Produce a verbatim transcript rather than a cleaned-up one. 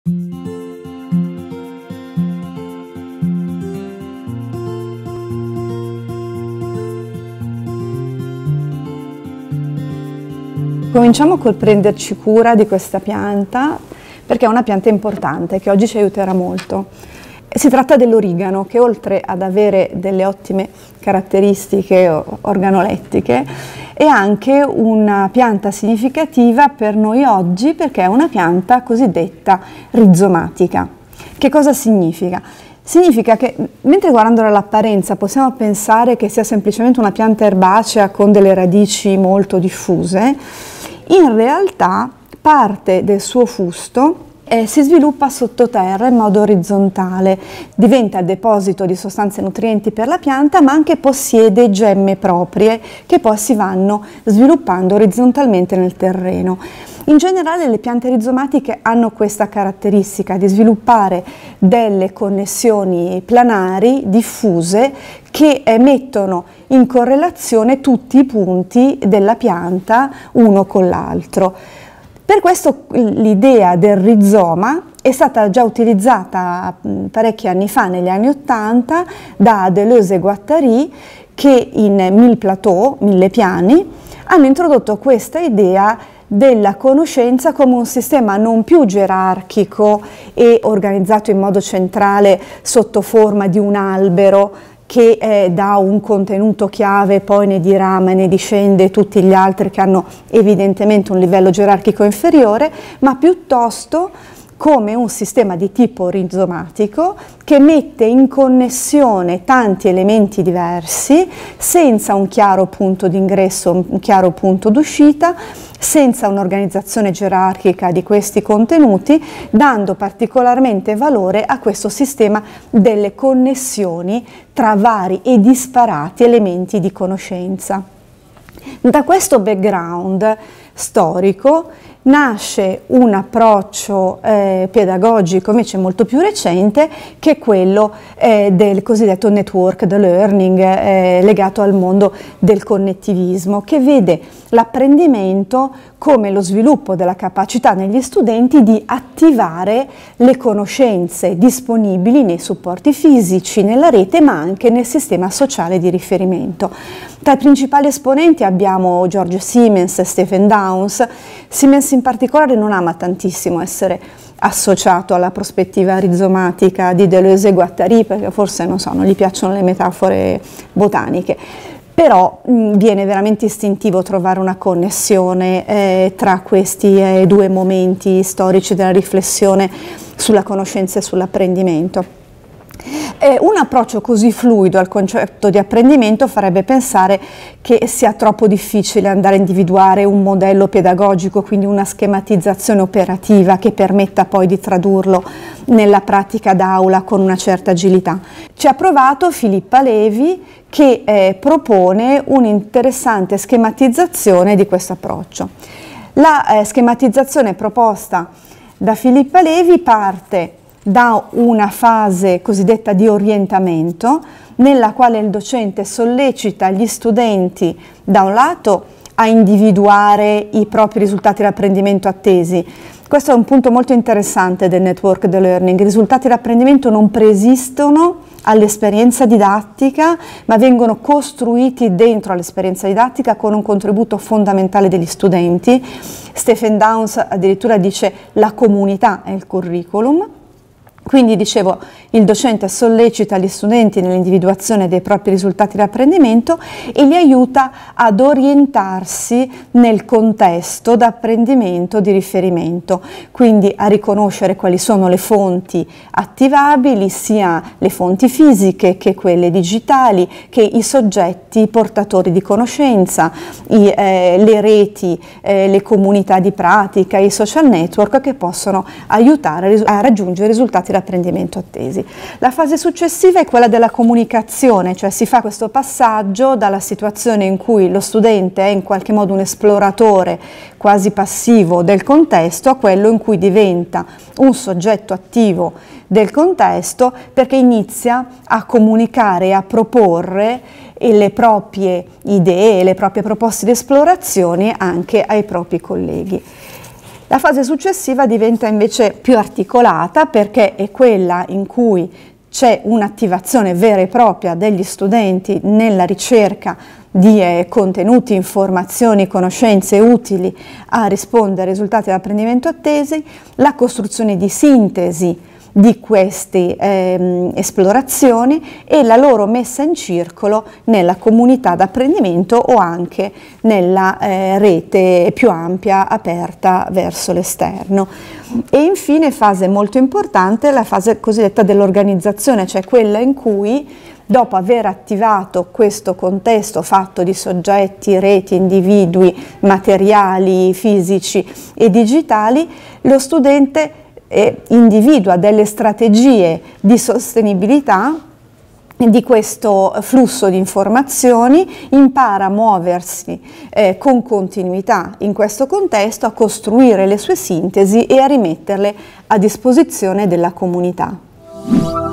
Cominciamo col prenderci cura di questa pianta, perché è una pianta importante che oggi ci aiuterà molto. Si tratta dell'origano, che oltre ad avere delle ottime caratteristiche organolettiche è anche una pianta significativa per noi oggi, perché è una pianta cosiddetta rizomatica. Che cosa significa? Significa che, mentre guardandola all'apparenza possiamo pensare che sia semplicemente una pianta erbacea con delle radici molto diffuse, in realtà parte del suo fusto eh, si sviluppa sottoterra in modo orizzontale, diventa il deposito di sostanze nutrienti per la pianta, ma anche possiede gemme proprie che poi si vanno sviluppando orizzontalmente nel terreno. In generale le piante rizomatiche hanno questa caratteristica di sviluppare delle connessioni planari diffuse che eh, mettono in correlazione tutti i punti della pianta uno con l'altro. Per questo l'idea del rizoma è stata già utilizzata parecchi anni fa, negli anni Ottanta, da Deleuze e Guattari, che in Mille Plateaux, Mille Piani, hanno introdotto questa idea della conoscenza come un sistema non più gerarchico e organizzato in modo centrale sotto forma di un albero che eh, dà un contenuto chiave, poi ne dirama e ne discende tutti gli altri che hanno evidentemente un livello gerarchico inferiore, ma piuttosto come un sistema di tipo rizomatico che mette in connessione tanti elementi diversi senza un chiaro punto d'ingresso, un chiaro punto d'uscita, senza un'organizzazione gerarchica di questi contenuti, dando particolarmente valore a questo sistema delle connessioni tra vari e disparati elementi di conoscenza. Da questo background storico nasce un approccio eh, pedagogico invece molto più recente, che è quello eh, del cosiddetto network the learning, eh, legato al mondo del connettivismo, che vede l'apprendimento come lo sviluppo della capacità negli studenti di attivare le conoscenze disponibili nei supporti fisici, nella rete, ma anche nel sistema sociale di riferimento. Tra i principali esponenti abbiamo George Siemens e Stephen Downes. Siemens in particolare non ama tantissimo essere associato alla prospettiva rizomatica di Deleuze e Guattari, perché forse non so, non gli piacciono le metafore botaniche. Però mh, viene veramente istintivo trovare una connessione eh, tra questi eh, due momenti storici della riflessione sulla conoscenza e sull'apprendimento. Eh, un approccio così fluido al concetto di apprendimento farebbe pensare che sia troppo difficile andare a individuare un modello pedagogico, quindi una schematizzazione operativa che permetta poi di tradurlo nella pratica d'aula con una certa agilità. Ci ha provato Filippa Levi, che eh, propone un'interessante schematizzazione di questo approccio. La eh, schematizzazione proposta da Filippa Levi parte da una fase cosiddetta di orientamento, nella quale il docente sollecita gli studenti da un lato a individuare i propri risultati di apprendimento attesi. Questo è un punto molto interessante del network the learning. I risultati di apprendimento non preesistono all'esperienza didattica, ma vengono costruiti dentro all'esperienza didattica con un contributo fondamentale degli studenti. Stephen Downes addirittura dice la comunità è il curriculum. Quindi, dicevo, il docente sollecita gli studenti nell'individuazione dei propri risultati di apprendimento e li aiuta ad orientarsi nel contesto d'apprendimento di riferimento, quindi a riconoscere quali sono le fonti attivabili, sia le fonti fisiche che quelle digitali, che i soggetti portatori di conoscenza, i, eh, le reti, eh, le comunità di pratica, i social network che possono aiutare a raggiungere risultati apprendimento attesi. La fase successiva è quella della comunicazione, cioè si fa questo passaggio dalla situazione in cui lo studente è in qualche modo un esploratore quasi passivo del contesto a quello in cui diventa un soggetto attivo del contesto, perché inizia a comunicare e a proporre le proprie idee, le proprie proposte di esplorazione anche ai propri colleghi. La fase successiva diventa invece più articolata, perché è quella in cui c'è un'attivazione vera e propria degli studenti nella ricerca di eh, contenuti, informazioni, conoscenze utili a rispondere ai risultati dell'apprendimento attesi, la costruzione di sintesi di queste eh, esplorazioni e la loro messa in circolo nella comunità d'apprendimento o anche nella eh, rete più ampia aperta verso l'esterno. E infine, fase molto importante, la fase cosiddetta dell'organizzazione, cioè quella in cui, dopo aver attivato questo contesto fatto di soggetti, reti, individui, materiali, fisici e digitali, lo studente eh, individua delle strategie di sostenibilità di questo flusso di informazioni, impara a muoversi eh, con continuità in questo contesto, a costruire le sue sintesi e a rimetterle a disposizione della comunità.